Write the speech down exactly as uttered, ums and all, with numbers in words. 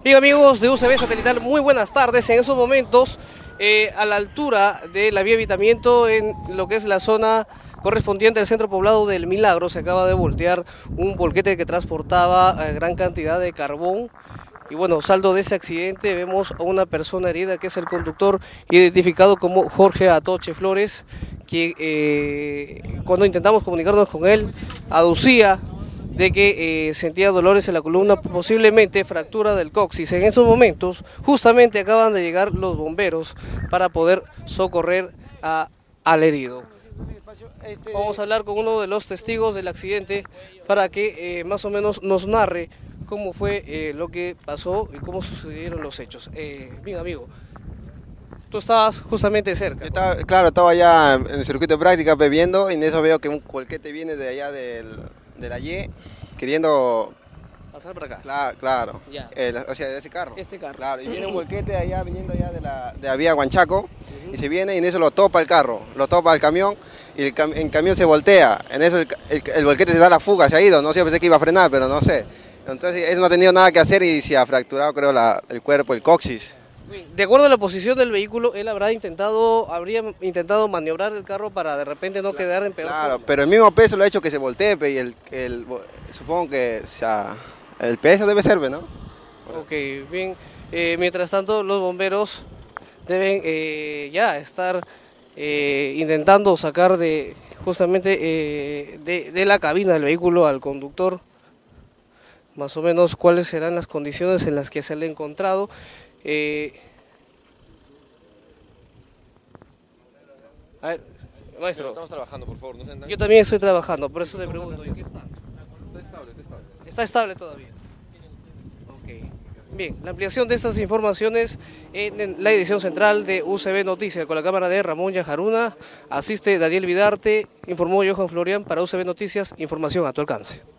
Bien, amigos de U C B Satelital, muy buenas tardes. En esos momentos, eh, a la altura de la vía Evitamiento, en lo que es la zona correspondiente al centro poblado del Milagro, se acaba de voltear un volquete que transportaba eh, gran cantidad de carbón. Y bueno, saldo de ese accidente, vemos a una persona herida, que es el conductor, identificado como Jorge Atoche Flores, que eh, cuando intentamos comunicarnos con él, aducía de que eh, sentía dolores en la columna, posiblemente fractura del coxis. En esos momentos, justamente acaban de llegar los bomberos para poder socorrer a, al herido. Vamos a hablar con uno de los testigos del accidente para que eh, más o menos nos narre cómo fue eh, lo que pasó y cómo sucedieron los hechos. Eh, bien, amigo, tú estabas justamente cerca. Estaba, claro, estaba allá en el circuito de práctica bebiendo y en eso veo que un volquete viene de allá del, de la Y, queriendo pasar por acá. Claro, claro. Ya. El, o sea, de ese carro. Este carro. Claro, y viene un volquete allá, viniendo allá de la, de la vía Huanchaco, uh-huh. Y se viene y en eso lo topa el carro, lo topa el camión y el, cam el camión se voltea. En eso el, el, el volquete se da la fuga, se ha ido, no sé, pensé que iba a frenar, pero no sé. Entonces él no ha tenido nada que hacer y se ha fracturado, creo, la, el cuerpo, el coxis. De acuerdo a la posición del vehículo, él habrá intentado, habría intentado maniobrar el carro para de repente no quedar en peor Claro, forma. Pero el mismo peso lo ha hecho que se voltee y el, el, supongo que o sea, el peso debe ser, ¿no? Ok, bien. Eh, mientras tanto, los bomberos deben eh, ya estar eh, intentando sacar de justamente eh, de, de la cabina del vehículo al conductor, más o menos cuáles serán las condiciones en las que se le ha encontrado. Eh, a ver, maestro. Pero estamos trabajando, por favor. No se yo también estoy trabajando, por eso te pregunto, ¿en qué está? Está estable, está estable. Está estable todavía. Ok. Bien, la ampliación de estas informaciones en la edición central de U C B Noticias, con la cámara de Ramón Yajaruna, asiste Daniel Vidarte, informó Johan Florian para U C B Noticias, información a tu alcance.